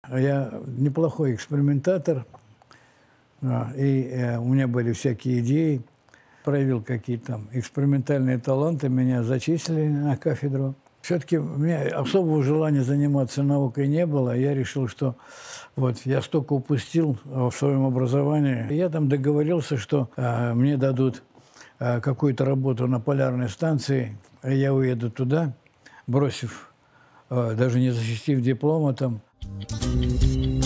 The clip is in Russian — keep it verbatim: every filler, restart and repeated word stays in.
Я неплохой экспериментатор, а, и, э, у меня были всякие идеи. Проявил какие-то там экспериментальные таланты, меня зачислили на кафедру. Все-таки у меня особого желания заниматься наукой не было. Я решил, что вот я столько упустил в своем образовании. Я там договорился, что э, мне дадут э, какую-то работу на полярной станции, и я уеду туда, бросив, э, даже не защитив диплома там.